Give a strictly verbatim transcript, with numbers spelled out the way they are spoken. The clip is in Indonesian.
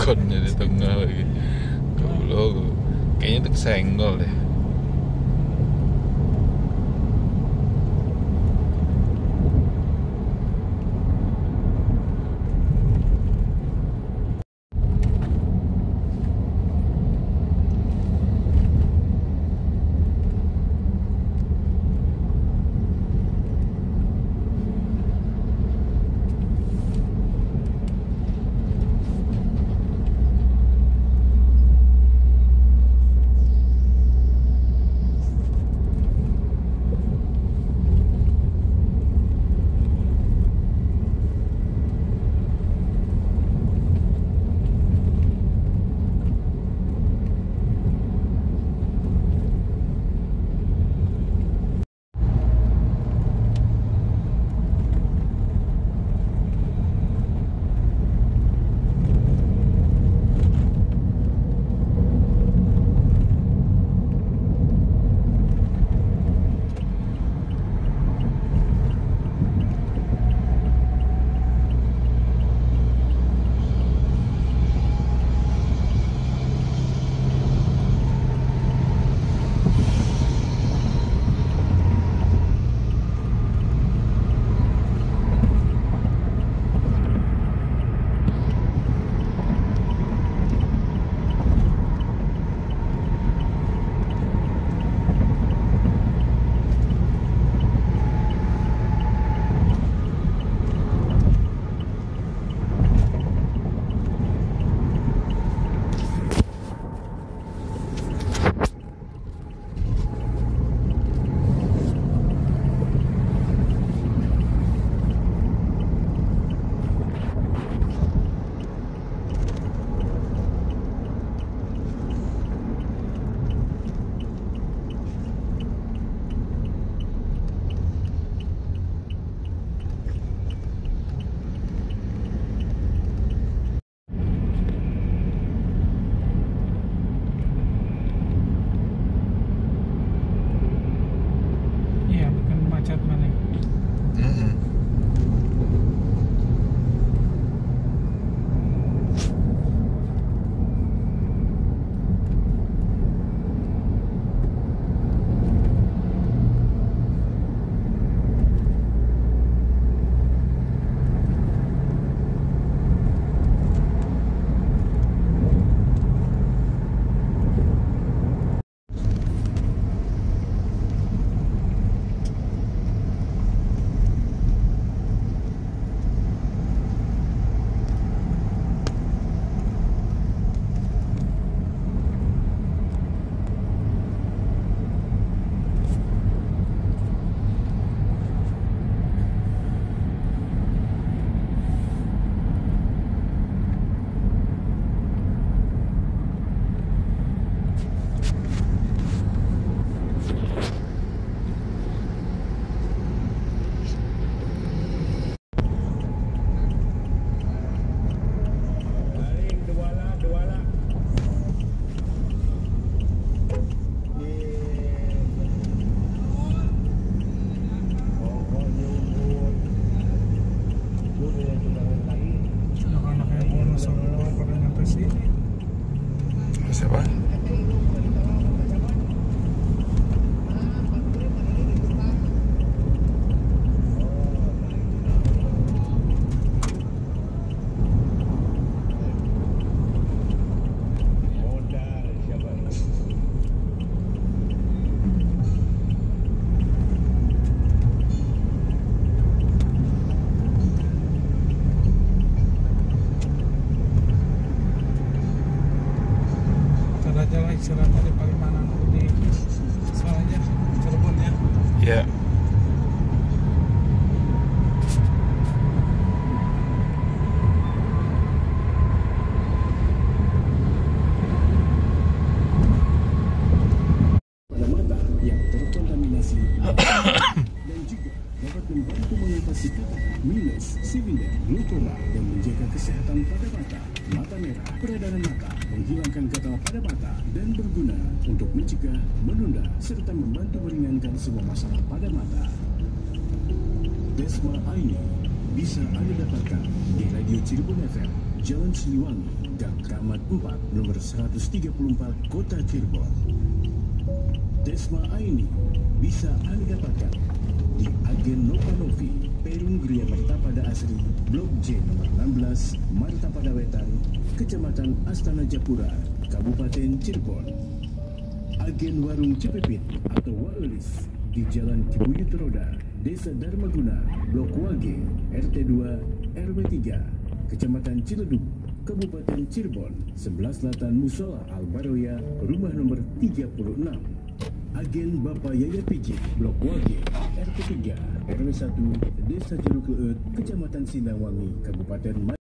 konnya di tengah lagi. Goblok. Kayaknya itu kesenggol deh. Siapa? Istilahnya di Palimanan di soalnya Cirebon ya. Iya. Pada mata yang terkontaminasi dan juga dapat membantu mengatasi katarak, minus, silinder, glaucoma dan menjaga kesehatan pada mata. Mata merah, peredaran mata, menghilangkan gatal pada mata dan berguna untuk mencegah, menunda, serta membantu meringankan semua masalah pada mata. Desma Aini bisa Anda dapatkan di Radio Cirebon F M, Jalan Siliwangi, Gang Kramat empat, nomor seratus tiga puluh empat, Kota Cirebon. Desma Aini bisa Anda dapatkan di Agen Nopanovi, Perum Gria Martapada Asri, Blok J nomor enam belas, Martapada Wetan, Kecamatan Astana Japura, Kabupaten Cirebon. Agen Warung Cepepit atau Waelis di Jalan Cibuyut Roda, Desa Dharmaguna, Blok Wage, R T dua, R W tiga, Kecamatan Ciledug, Kabupaten Cirebon, sebelah selatan Musola Al-Baroya, rumah nomor tiga puluh enam. Agen Bapak Yaya Pijit, Blok Wage, R T tiga, R W satu, Desa Jeruk Leut, Kecamatan Sindawangi, Kabupaten